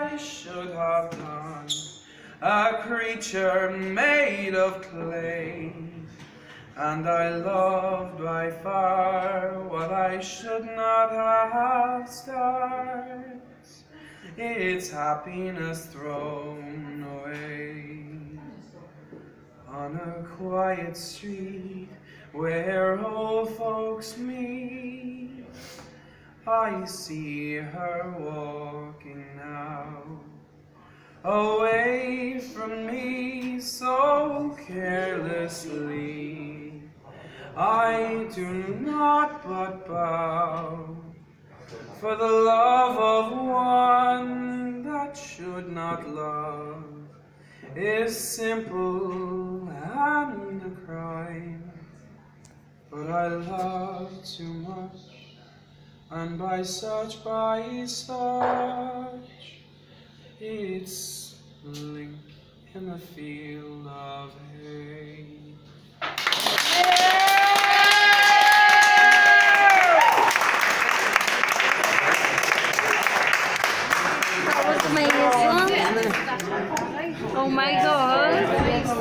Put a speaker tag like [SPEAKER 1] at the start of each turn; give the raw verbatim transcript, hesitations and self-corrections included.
[SPEAKER 1] I should have done, a creature made of clay. And I loved by far what I should not have stars, its happiness thrown away. On a quiet street where old folks meet, I see her walking now, away from me so carelessly. I do not but bow for the love of one that should not love is simple and a crime. But I love too much, and by such, by such, it's blink in the field of hay.
[SPEAKER 2] That was amazing. Oh my God.